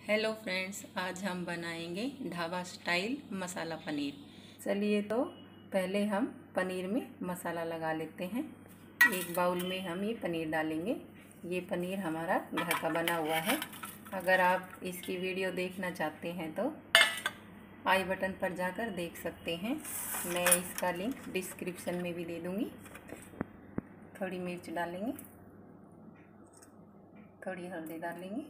Hello friends, आज हम बनाएंगे ढाबा स्टाइल मसाला पनीर। चलिए तो पहले हम पनीर में मसाला लगा लेते हैं। एक बाउल में हम ये पनीर डालेंगे। ये पनीर हमारा घर का बना हुआ है। अगर आप इसकी वीडियो देखना चाहते हैं तो आई बटन पर जाकर देख सकते हैं। मैं इसका लिंक डिस्क्रिप्शन में भी दे दूँगी। थोड़ी मिर्च डालेंगे, थोड़ी हल्दी डालेंगे,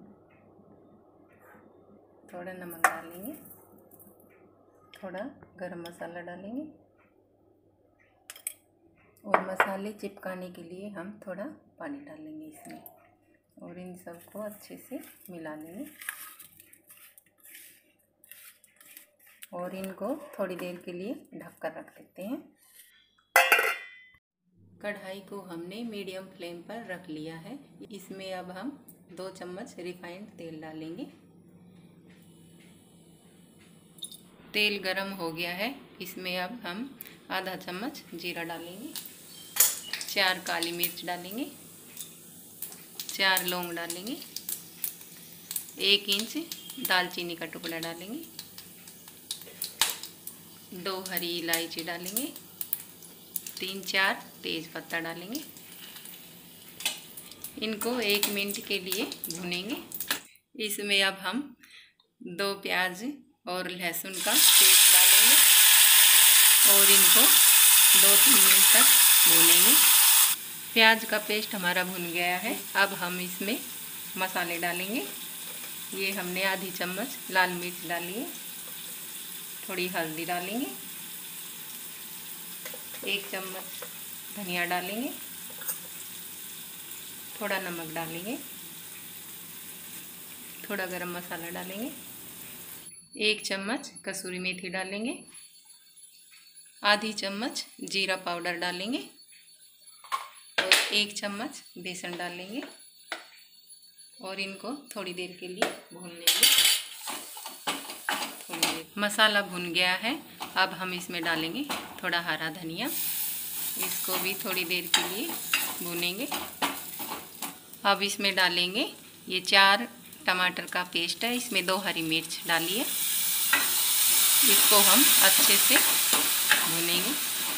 थोड़ा नमक डालेंगे, थोड़ा गरम मसाला डालेंगे और मसाले चिपकाने के लिए हम थोड़ा पानी डालेंगे इसमें और इन सबको अच्छे से मिला लेंगे और इनको थोड़ी देर के लिए ढक कर रख देते हैं। कढ़ाई को हमने मीडियम फ्लेम पर रख लिया है। इसमें अब हम 2 चम्मच रिफाइंड तेल डालेंगे। तेल गरम हो गया है। इसमें अब हम आधा चम्मच जीरा डालेंगे, 4 काली मिर्च डालेंगे, 4 लौंग डालेंगे, 1 इंच दालचीनी का टुकड़ा डालेंगे, 2 हरी इलायची डालेंगे, 3-4 तेज पत्ता डालेंगे। इनको 1 मिनट के लिए भुनेंगे। इसमें अब हम 2 प्याज और लहसुन का पेस्ट डालेंगे और इनको 2-3 मिनट तक भूनेंगे। प्याज का पेस्ट हमारा भुन गया है। अब हम इसमें मसाले डालेंगे। ये हमने आधी चम्मच लाल मिर्च डाली है, थोड़ी हल्दी डालेंगे, 1 चम्मच धनिया डालेंगे, थोड़ा नमक डालेंगे, थोड़ा गरम मसाला डालेंगे, 1 चम्मच कसूरी मेथी डालेंगे, आधी चम्मच जीरा पाउडर डालेंगे और 1 चम्मच बेसन डालेंगे और इनको थोड़ी देर के लिए भून लेंगे। मसाला भुन गया है। अब हम इसमें डालेंगे थोड़ा हरा धनिया। इसको भी थोड़ी देर के लिए भूनेंगे। अब इसमें डालेंगे ये 4 टमाटर का पेस्ट है। इसमें 2 हरी मिर्च डालिए। इसको हम अच्छे से भूनेंगे।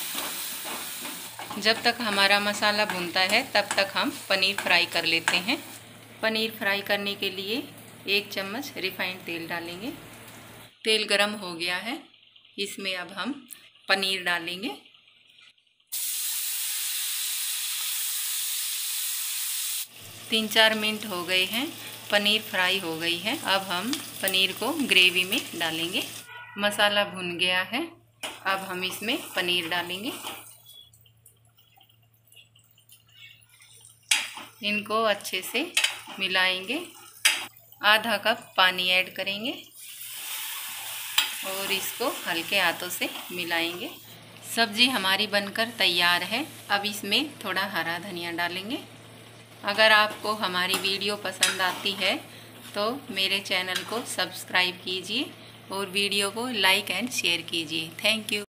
जब तक हमारा मसाला भुनता है तब तक हम पनीर फ्राई कर लेते हैं। पनीर फ्राई करने के लिए 1 चम्मच रिफाइंड तेल डालेंगे। तेल गरम हो गया है। इसमें अब हम पनीर डालेंगे। तीन 4 मिनट हो गए हैं। पनीर फ्राई हो गई है। अब हम पनीर को ग्रेवी में डालेंगे। मसाला भुन गया है। अब हम इसमें पनीर डालेंगे। इनको अच्छे से मिलाएंगे। आधा कप पानी ऐड करेंगे और इसको हल्के हाथों से मिलाएंगे। सब्जी हमारी बनकर तैयार है। अब इसमें थोड़ा हरा धनिया डालेंगे। अगर आपको हमारी वीडियो पसंद आती है तो मेरे चैनल को सब्सक्राइब कीजिए और वीडियो को लाइक एंड शेयर कीजिए। Thank you.